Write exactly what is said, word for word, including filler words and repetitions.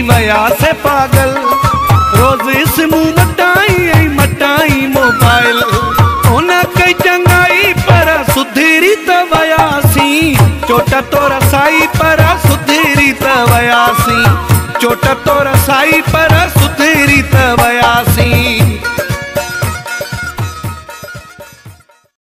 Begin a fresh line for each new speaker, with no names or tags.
वया से पागल। रोज इस मुंह मटाई मटाई मोबाइल। उन कई चंगाई पर सुधीरी त वयासी। चोट तो रसाई पर सुधीरी त वयासी। चोट तो रसाई पर